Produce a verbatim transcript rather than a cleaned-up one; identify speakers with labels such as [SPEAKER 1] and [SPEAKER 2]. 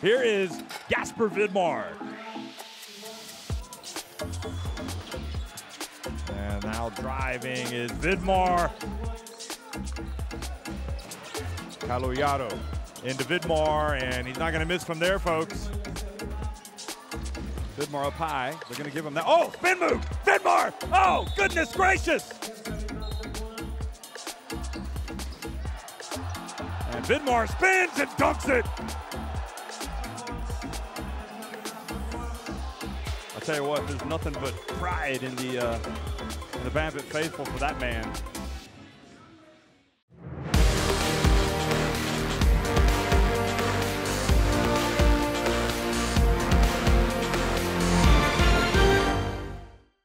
[SPEAKER 1] Here is Gasper Vidmar. And now driving is Vidmar. Caloyado into Vidmar, and he's not going to miss from there, folks. Vidmar up high. They're going to give him that. Oh, spin move! Vidmar! Oh, goodness gracious! And Vidmar spins and dunks it. I'll tell you what, there's nothing but pride in the uh, in the Banvit faithful for that man.